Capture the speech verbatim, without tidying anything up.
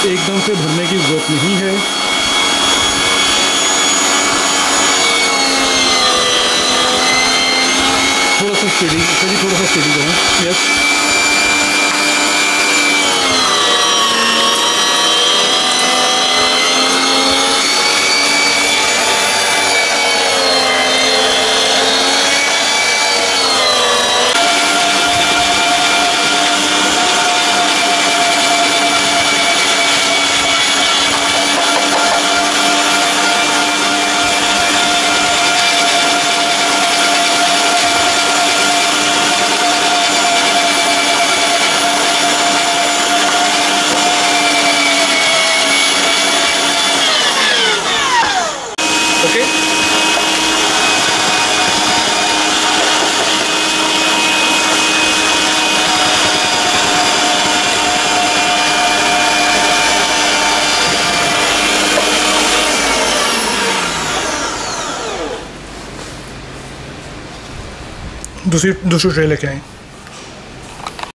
एकदम से भरने की ज़रूरत नहीं है। थोड़ा सा स्टेडी चलिए थोड़ा सा स्टेडी करें। यस, दूसरी दूसरी ट्रे लेके आए।